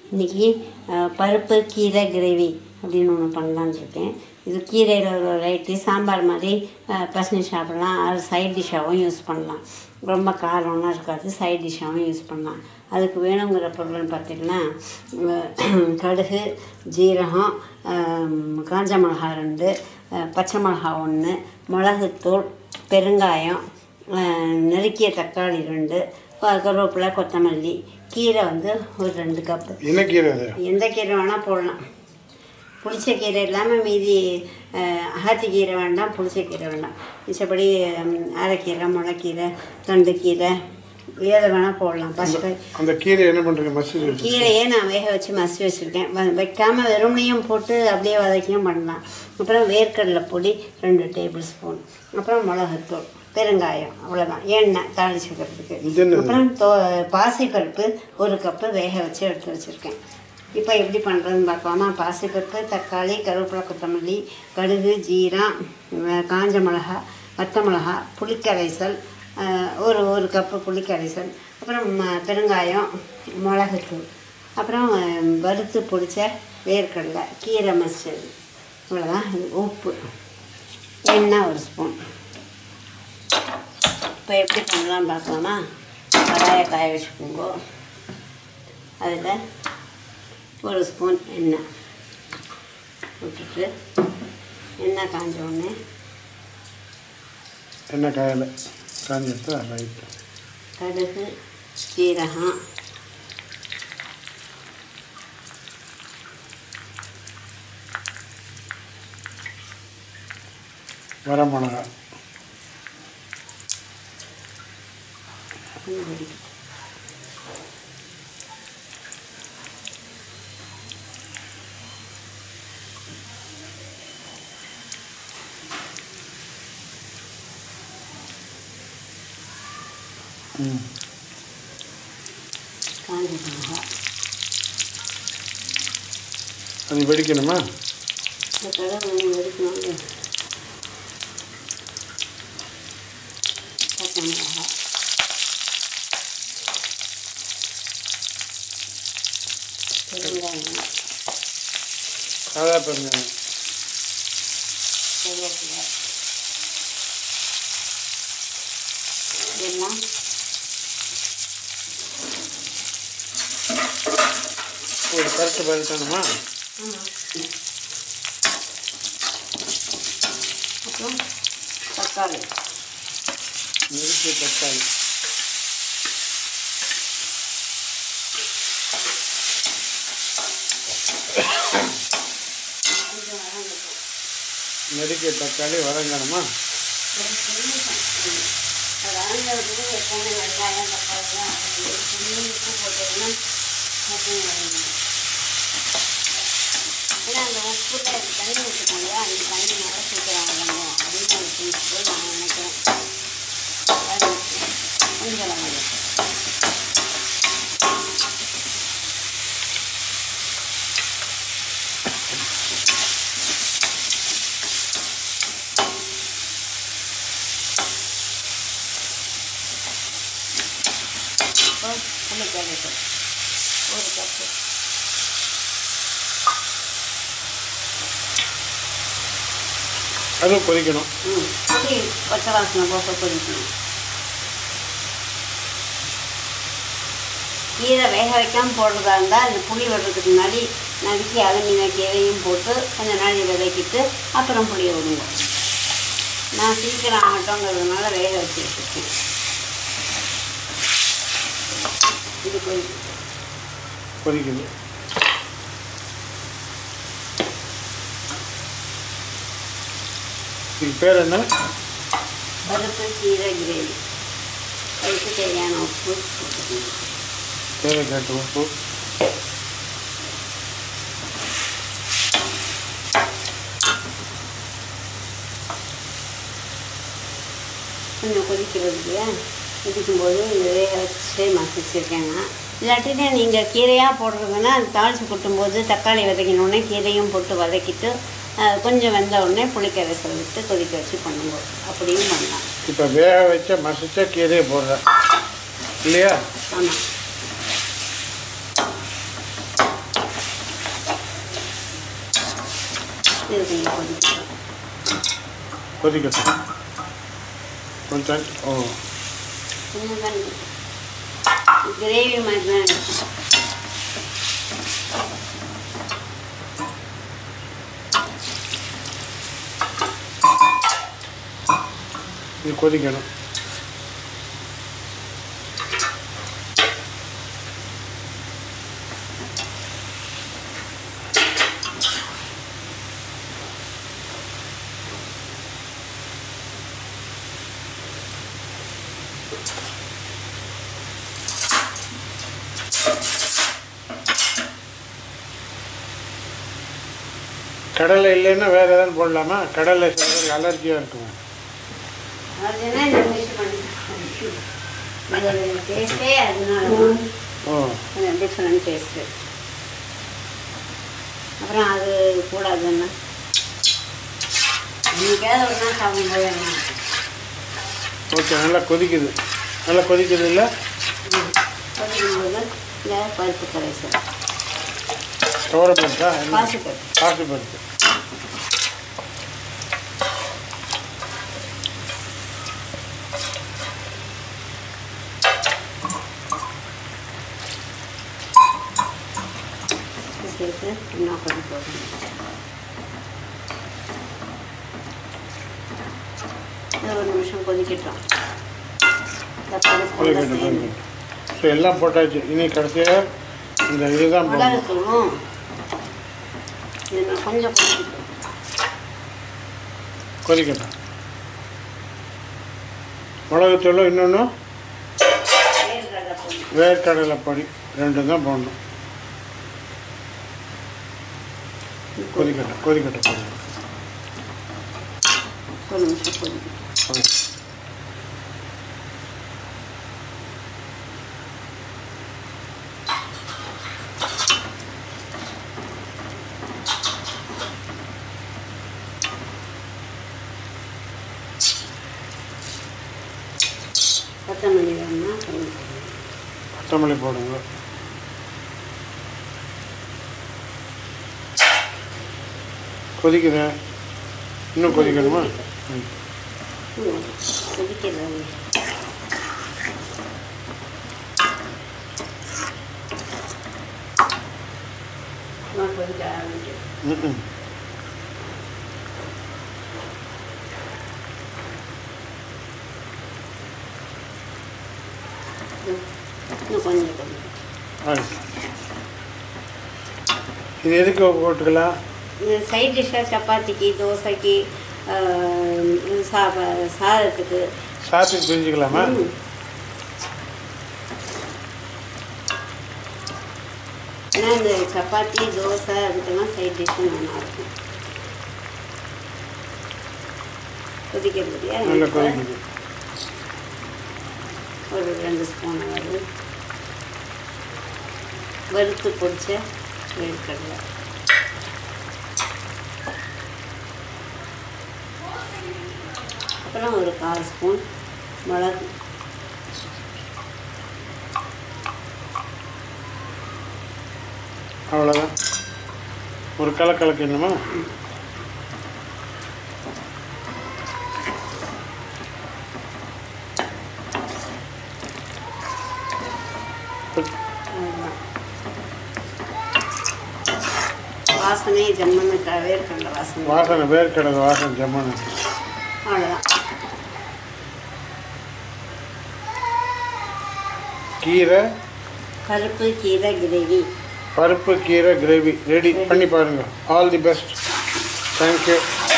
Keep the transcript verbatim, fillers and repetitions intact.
இன்றைக்கி பருப்பு கீரை கிரேவி அப்படின்னு ஒன்று பண்ணலான்னு இருக்கேன். இது கீரையில் ஒரு வெரைட்டி சாம்பார் மாதிரி பசங்க சாப்பிட்லாம். அது சைட் டிஷ்ஷாகவும் யூஸ் பண்ணலாம். ரொம்ப காரம்லாம் இருக்காது, சைட் டிஷ்ஷாகவும் யூஸ் பண்ணலாம். அதுக்கு வேணுங்கிற பொருள்னு பார்த்திங்கன்னா கடுகு, ஜீரகம், காஞ்ச மிளகா ரெண்டு, பச்சை மிளகா ஒன்று, மிளகுத்தூள், பெருங்காயம், நறுக்கிய தக்காளி ரெண்டு, கருவேப்பிலை, கொத்தமல்லி, கீரை வந்து ஒரு ரெண்டு கப்பு. என்ன கீரை? எந்த கீரை வேணால் போடலாம். புளிச்ச கீரை இல்லாமல் மீதி அகத்தி கீரை வேண்டாம், புளிச்ச கீரை வேண்டாம். மிச்சப்படி அரைக்கீரை, முளைக்கீரை, தண்டுக்கீரை ஏதை வேணால் போடலாம். பசு அந்த கீரை என்ன பண்ணுறீங்க? மசி கீரையே நான் வேக வச்சு மசி வச்சுருக்கேன். வைக்காமல் வெறுமனையும் போட்டு அப்படியே வதக்கியும் பண்ணலாம். அப்புறம் வேர்க்கடலை பொடி ரெண்டு டேபிள் ஸ்பூன், அப்புறம் மிளகுத்தூள், பெருங்காயம், அவ்வளோதான். எண்ணெய் தாளிச்சுக்கிறதுக்கு. அப்புறம் தோ பாசிப்பருப்பு ஒரு கப்பு வேக வச்சு எடுத்து வச்சுருக்கேன். இப்போ எப்படி பண்ணுறதுன்னு பார்க்கலாமா? பாசிப்பருப்பு, தக்காளி, கருவேப்பிலை, கொத்தமல்லி, கடுகு, ஜீரம், காஞ்ச மிளகா, வத்த மிளகா, புளிக்கரைசல், ஒரு ஒரு கப்பு புளிக்கரைசல், அப்புறம் பெருங்காயம், மிளகுத்தூள், அப்புறம் வறுத்து பிடிச்ச வேர்க்கடலை, கீரை மசிச்சது, இவ்வளோதான். உப்பு, எண்ணெய் ஒரு ஸ்பூன். இப்போ எப்படி பண்ணலான்னு பார்க்கலாமா? கடாயை காய வச்சுக்கோங்க. அதில் ஒரு ஸ்பூன் எண்ணெய் விட்டுட்டு எண்ணெய் காஞ்ச உடனே எண்ணெய் காயலை காஞ்சிட்டு ரைட்டு கடுகு, ஜீரகம், வரமிளகா, காஞ்ச மிளகா. அது வெடிக்கணுமா? இந்த கடை வெடிக்கணும். பச்சை மிளகா, பெருங்காயம், சாதா பெருங்காயம், கருவேப்பிலை, இதெல்லாம் ஒரு கரெக்டு பருத்தணுமா? அப்புறம் தக்காளி, நெருக்கிய தக்காளி, நெருக்கிய தக்காளி வதங்கணுமா? வதங்கிறதுக்கு எப்பவுமே வெங்காயம், தக்காளிலாம் உப்பு போட்டோம்னா ஏன்னா அந்த உப்புல தண்ணி ஊற்றிக்கோங்க. அந்த தண்ணி நல்லா சீக்கிரம் வதங்கும் அப்படின்னு ஒரு பிரின்சிபல் நான் நினைக்கிறேன். கொஞ்சம் வதங்கும். இப்போ புளிக்கரைசல் ஒரு கப்பு, அது கொதிக்கணும். ம் புளி பச்சை வாசனை போக கொதிக்கணும். கீரை வேக வைக்காமல் போடுறதா இருந்தால் அந்த புளி வர்றதுக்கு முன்னாடி நறுக்கி அலமின கீரையும் போட்டு கொஞ்சம் நாளை விதைக்கிட்டு அப்புறம் புளியை விடுங்க. நான் சீக்கிரம் ஆகட்டோங்கிறதுனால வேக வச்சு வச்சுருக்கேன். இது கொதிக்கும். கொதிக்குது. இதுக்கு பேர் என்ன? பருப்பு கீரை கிரேவி. அதுக்கு தேவையான உப்பு போட்டுக்கணும். தேவைக்கேற்ற உப்பு, கொஞ்சம் கொதிக்கிறது இல்லையா? கொதிக்கும்போது இந்த வேக வச்சு மசிச்சிருக்கேங்க. இல்லாட்டினா நீங்கள் கீரையாக போடுறதுன்னா அது தாளித்து கொட்டும்போது தக்காளி வதக்கினோடனே கீரையும் போட்டு வதக்கிட்டு கொஞ்சம் வெந்த உடனே புளிக்கரைசல் விட்டு கொதிக்க வச்சு பண்ணுவோம். அப்படியும் பண்ணலாம். இப்போ வேக வச்ச மசிச்ச கீரையை போடுறேன் இல்லையா? ஆமாம். இது கொஞ்சம் கொதிக்கட்டும். கொதிக்கட்டும் கொஞ்சம். ஓ கொஞ்சம் தான் கிரேவி மாதிரி தான் இருக்கும். இது கொதிக்கணும். கடலை இல்லைன்னா வேறு எதாவது போடலாமா? கடலை சில பேருக்கு அலர்ஜியாக இருக்குமா? அதுனா இந்த மிக்ஸ் பண்ணி அதோட டேஸ்ட்டே அதனால ஓ கொஞ்சம் டிஃப்ரெண்ட் டேஸ்ட்டு. அப்புறம் அது கூடாதுன்னா இன்னைக்காவது ஒரு நாள் சாப்பிடும்போது என்ன ஓகே. நல்லா கொதிக்குது. நல்லா கொதிக்குது இல்லை? கொதிக்கும்போது இந்த பருப்பு கரைசல் துவரப்பருப்பா? பாசிப்பருப்பு பாசிப்பருப்பு. சேர்த்து இன்னும் கொதி போடணும். ஒரு நிமிஷம் கொதிக்கட்டும். இந்த பருப்பு சேர்ந்து ஸோ எல்லாம் போட்டாச்சு. இனி கடைசியாக இந்த இதுதான் போடணும். மிளகுத்தூளும் இது கொஞ்சம் கொதிக்கட்டும். கொதிக்கட்டும். மிளகுத்தூளும் இன்னொன்று வேர்க்கடலை பொடி வேர்க்கடலை பொடி ரெண்டும் தான் போடணும். கொதிக்கட்டும் கொதிக்கட்டும் கொதிக்கட்டும். ஒரு நிமிஷம் கொதிக்கட்டும். கொத்தமல்லி வேணும்னா கொத்தமல்லி போடுங்க. கொதிக்குது. இன்னும் கொதிக்கணுமா? ம் கொதிக்கிறது. கொதிக்க ஆரம்பிக்கும். ம் இன்னும் கொஞ்சம் கொஞ்சம் இது எதுக்கு போட்டுக்கலாம்? இது சைட் டிஷ்ஷாக சப்பாத்திக்கு தோசைக்கு சா சாதத்துக்கு சாத்துக்கு பிரிஞ்சுக்கலாமா? ஏன்னா இந்த சப்பாத்தி தோசை அதுக்கெல்லாம் சைட் டிஷ்ஷும் நல்லாயிருக்கும். கொதிக்கிறது இல்லையா? நல்லா கொதிக்குது. ஒரு ரெண்டு ஸ்பூன் அளவு வறுத்து பொடிச்ச வேர்க்கடலை, அப்புறம் ஒரு கால் ஸ்பூன் மிளகு, அவ்வளோதான். ஒரு கலக்கலக்கு என்னமா? வாசனை ஜம்மனு வேர்க்கடலை வாசனை வாசனை வேர்க்கடலை வாசனை ஜம்மனு. அவ்வளோதான். கீரை பருப்பு கீரை கிரேவி பருப்பு கீரை கிரேவி ரெடி பண்ணி பாருங்கள். All the best. தேங்க்யூ.